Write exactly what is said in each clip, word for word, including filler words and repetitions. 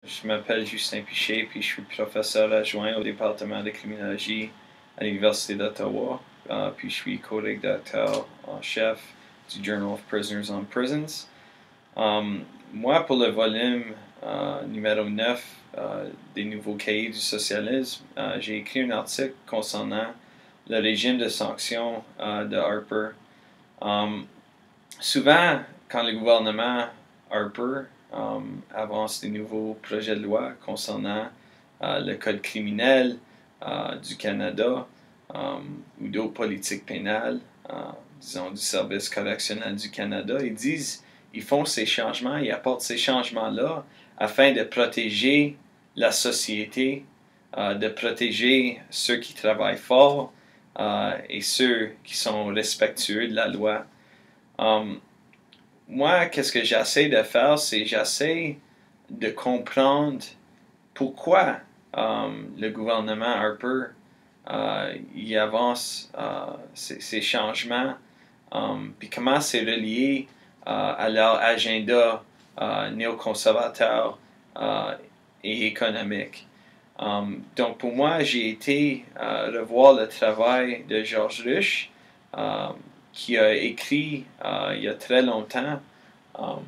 Je m'appelle Justin Piché, puis je suis professeur adjoint au département de criminologie à l'Université d'Ottawa, uh, puis je suis co-rédacteur en chef du Journal of Prisoners on Prisons. Um, moi, pour le volume uh, numéro neuf uh, des nouveaux cahiers du socialisme, uh, j'ai écrit un article concernant le régime de sanctions uh, de Harper. Um, souvent, quand le gouvernement Harper Um, avance des nouveaux projets de loi concernant uh, le code criminel uh, du Canada um, ou d'autres politiques pénales, uh, disons du service correctionnel du Canada. Ils disent, ils font ces changements, ils apportent ces changements-là afin de protéger la société, uh, de protéger ceux qui travaillent fort uh, et ceux qui sont respectueux de la loi. Um, Moi, qu'est-ce que j'essaie de faire, c'est j'essaie de comprendre pourquoi um, le gouvernement Harper uh, y avance uh, ces, ces changements, um, puis comment c'est relié uh, à leur agenda uh, néoconservateur uh, et économique. Um, donc pour moi, j'ai été uh, revoir le travail de Georges Luche, um, qui a écrit uh, il y a très longtemps um,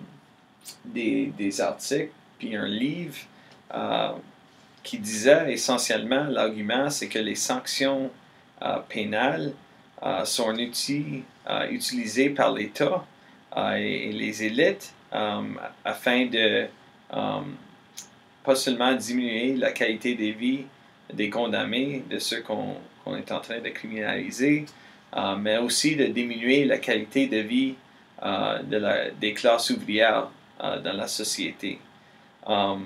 des, des articles, puis un livre uh, qui disait essentiellement, l'argument, c'est que les sanctions uh, pénales uh, sont un outil uh, utilisé par l'État uh, et, et les élites um, afin de um, pas seulement diminuer la qualité de vie des condamnés, de ceux qu'on qu'on est en train de criminaliser, Uh, mais aussi de diminuer la qualité de vie uh, de la, des classes ouvrières uh, dans la société. Um,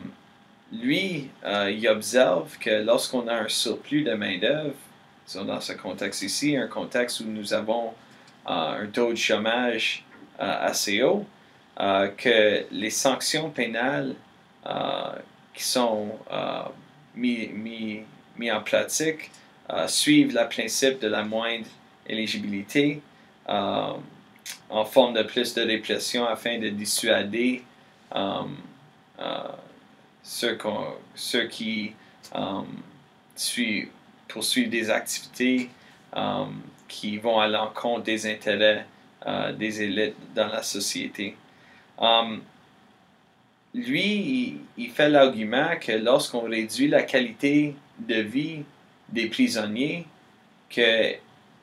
lui, uh, il observe que lorsqu'on a un surplus de main-d'œuvre, dans ce contexte ici, un contexte où nous avons uh, un taux de chômage uh, assez haut, uh, que les sanctions pénales uh, qui sont uh, mis, mis, mis en pratique uh, suivent le principe de la moindre éligibilité euh, en forme de plus de répression afin de dissuader um, euh, ceux, ceux qui um, suivent, poursuivent des activités um, qui vont à l'encontre des intérêts uh, des élites dans la société. Um, lui, il, il fait l'argument que lorsqu'on réduit la qualité de vie des prisonniers, que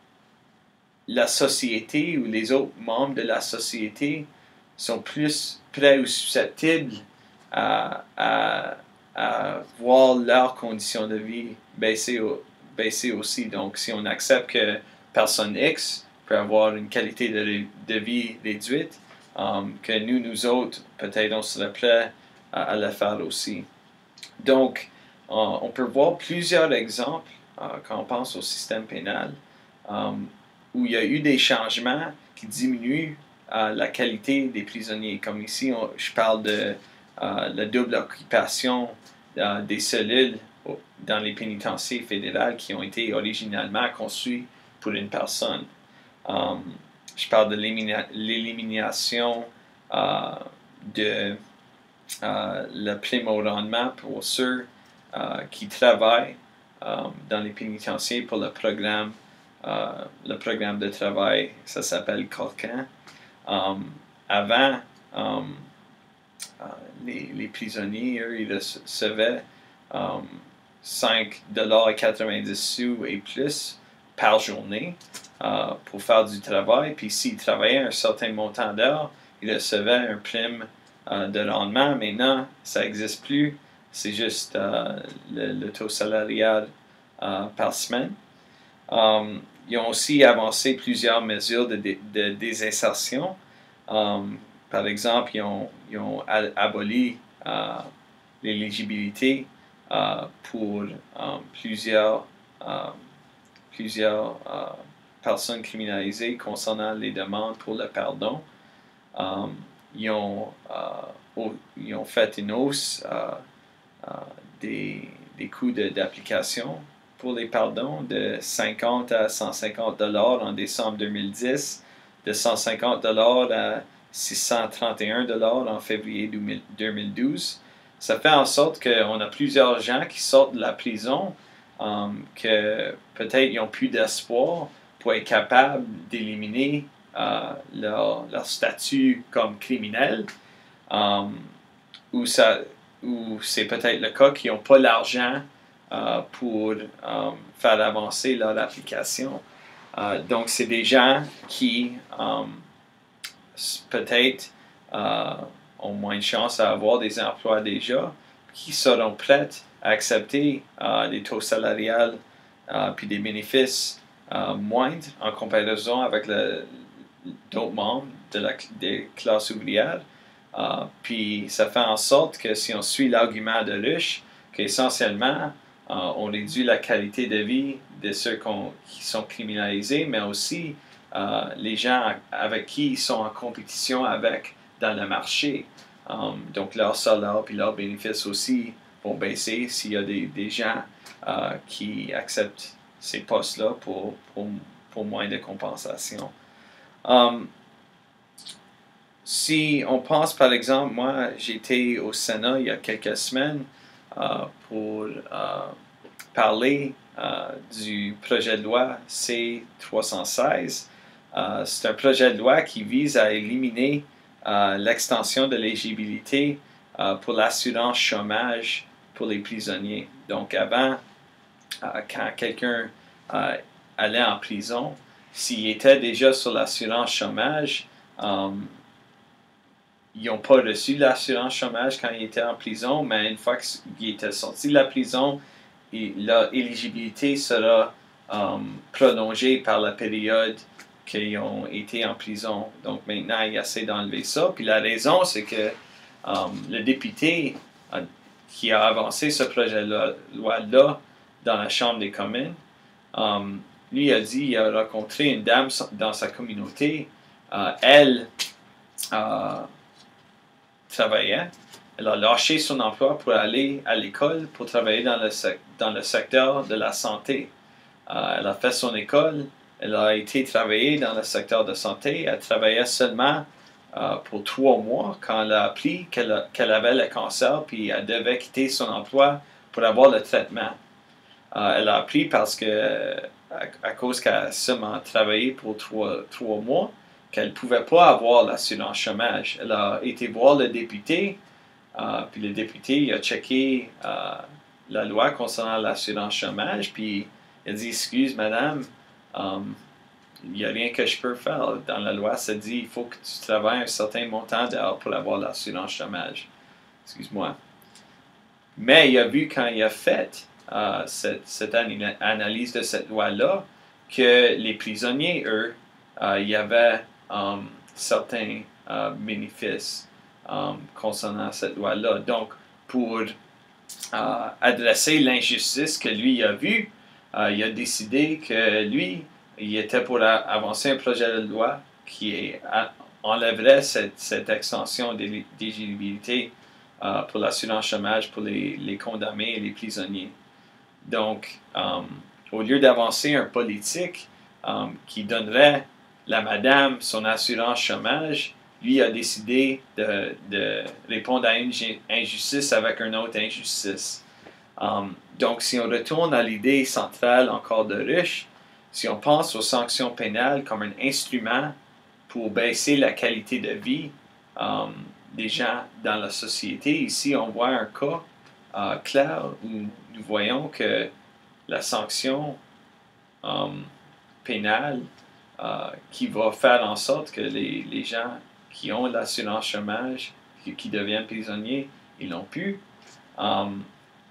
la société ou les autres membres de la société sont plus prêts ou susceptibles à, à, à voir leurs conditions de vie baisser, baisser aussi. Donc, si on accepte que personne X peut avoir une qualité de, de vie réduite, um, que nous, nous autres, peut-être on serait prêts à, à le faire aussi. Donc, uh, on peut voir plusieurs exemples uh, quand on pense au système pénal. Um, où il y a eu des changements qui diminuent euh, la qualité des prisonniers. Comme ici, on, je parle de euh, la double occupation euh, des cellules dans les pénitenciers fédérales qui ont été originalement conçues pour une personne. Um, je parle de l'élimination euh, de euh, le prime au rendement pour ceux euh, qui travaillent euh, dans les pénitenciers pour le programme Uh, le programme de travail, ça s'appelle Corcan. Um, avant, um, uh, les, les prisonniers, eux, ils recevaient um, cinq dollars quatre-vingt-dix et plus par journée uh, pour faire du travail. Puis s'ils travaillaient un certain montant d'heures, ils recevaient un prime uh, de rendement. Maintenant, ça n'existe plus. C'est juste uh, le, le taux salarial uh, par semaine. Um, ils ont aussi avancé plusieurs mesures de, de, de désinsertion. Um, par exemple, ils ont, ils ont aboli uh, l'éligibilité uh, pour um, plusieurs, uh, plusieurs uh, personnes criminalisées concernant les demandes pour le pardon. Um, ils, ont, uh, au, ils ont fait une hausse uh, uh, des, des coûts d'application pour les pardons de cinquante à cent cinquante dollars en décembre deux mille dix, de cent cinquante dollars à six cent trente et un dollars en février deux mille douze. ça fait en sorte qu'on a plusieurs gens qui sortent de la prison, um, que peut-être ils n'ont plus d'espoir pour être capables d'éliminer uh, leur, leur statut comme criminel, um, ou, ça, ou c'est peut-être le cas qu'ils n'ont pas l'argent uh, pour um, faire avancer leur application. Uh, donc, c'est des gens qui um, peut-être uh, ont moins de chances à avoir des emplois déjà, qui seront prêts à accepter uh, des taux salariales uh, puis des bénéfices uh, moindres en comparaison avec d'autres membres de la, des classes ouvrières. Uh, puis ça fait en sorte que si on suit l'argument de Luche, qu'essentiellement, uh, on réduit la qualité de vie de ceux qui sont criminalisés, mais aussi uh, les gens avec qui ils sont en compétition avec dans le marché. Um, donc leur salaire et leurs bénéfices aussi vont baisser s'il y a des, des gens uh, qui acceptent ces postes-là pour, pour, pour moins de compensation. Um, si on pense par exemple, moi j'étais au Sénat il y a quelques semaines uh, pour uh, parler uh, du projet de loi C trois cent seize. Uh, c'est un projet de loi qui vise à éliminer Uh, l'extension de l'éligibilité uh, pour l'assurance chômage pour les prisonniers. Donc avant, uh, quand quelqu'un uh, allait en prison, s'il était déjà sur l'assurance chômage, um, ils n'ont pas reçu l'assurance chômage quand il était en prison, mais une fois qu'il était sorti de la prison, leur éligibilité sera um, prolongée par la période qu'ils ont été en prison. Donc maintenant, il essaie d'enlever ça. Puis la raison, c'est que um, le député uh, qui a avancé ce projet-là loi-là dans la Chambre des communes, um, lui a dit, il a rencontré une dame dans sa communauté. Uh, elle uh, travaillait. Elle a lâché son emploi pour aller à l'école pour travailler dans le, dans le secteur de la santé. Uh, elle a fait son école. Elle a été travailler dans le secteur de santé. Elle travaillait seulement uh, pour trois mois quand elle a appris qu'elle qu'elle avait le cancer, puis elle devait quitter son emploi pour avoir le traitement. Uh, elle a appris parce que, à, à cause qu'elle a seulement travaillé pour trois, trois mois, qu'elle ne pouvait pas avoir l'assurance chômage. Elle a été voir le député, uh, puis le député il a checké uh, la loi concernant l'assurance chômage, puis il a dit « Excuse, madame, Um, il n'y a rien que je peux faire. Dans la loi, ça dit qu'il faut que tu travailles un certain montant d'heures pour avoir l'assurance chômage. » Excuse-moi. Mais il a vu quand il a fait uh, cette, cette analyse de cette loi-là que les prisonniers, eux, uh, il y avait um, certains uh, bénéfices um, concernant cette loi-là. Donc, pour uh, adresser l'injustice que lui a vue, Uh, il a décidé que lui, il était pour avancer un projet de loi qui a, enlèverait cette, cette extension d'éligibilité uh, pour l'assurance chômage pour les, les condamnés et les prisonniers. Donc, um, au lieu d'avancer un politique um, qui donnerait la madame son assurance chômage, lui a décidé de, de répondre à une injustice avec une autre injustice. Um, donc, si on retourne à l'idée centrale encore de Luche, si on pense aux sanctions pénales comme un instrument pour baisser la qualité de vie um, des gens dans la société, ici on voit un cas uh, clair où nous voyons que la sanction um, pénale uh, qui va faire en sorte que les, les gens qui ont l'assurance chômage, qui, qui deviennent prisonniers, ils l'ont plus. Um,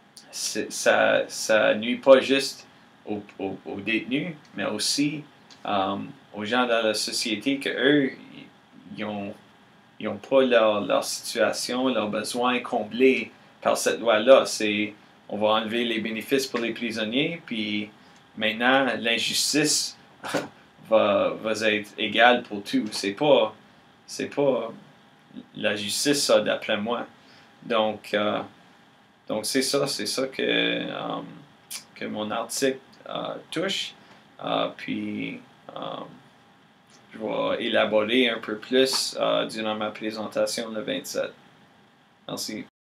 ça, ça nuit pas juste aux, aux, aux détenus, mais aussi um, aux gens dans la société que eux, ils n'ont ils ont pas leur, leur situation, leurs besoins comblés par cette loi-là. C'est, on va enlever les bénéfices pour les prisonniers, puis maintenant, l'injustice va, va être égale pour tous. C'est pas, c'est pas la justice, ça, d'après moi. Donc, euh, Donc, c'est ça, c'est ça que, um, que mon article uh, touche. Uh, puis, um, je vais élaborer un peu plus uh, durant ma présentation le vingt-sept. Merci.